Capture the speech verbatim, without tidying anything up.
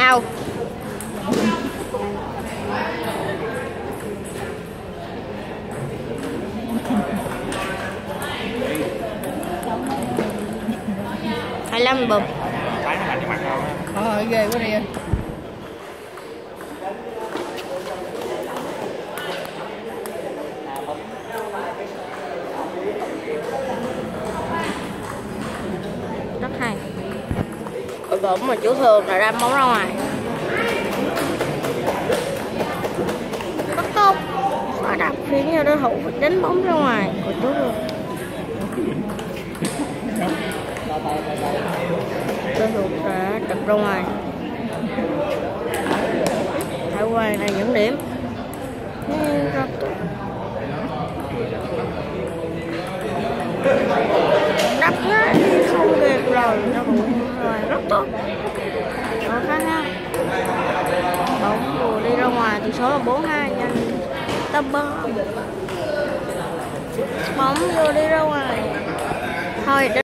Ao. hai lăm bụp. Cái nó lạnh cái mặt không? Ờ ghê quá đi anh. Rất hay. Ở bụng mà chú Thường là đâm bóng ra ngoài. Rất tốt. Và đập khiến cho đối thủ đánh bóng ra ngoài của chú Thường. Đối thủ đã đập ra ngoài. Hải Quang là dẫn điểm. Rất tốt. Đập ngay không kịp rồi, nó bụng rồi, rất tốt. Đó khá ha. Bóng vừa đi ra ngoài, tỷ số là bốn hai nhanh. Tâm bóng. Bóng vừa đi ra ngoài. Thôi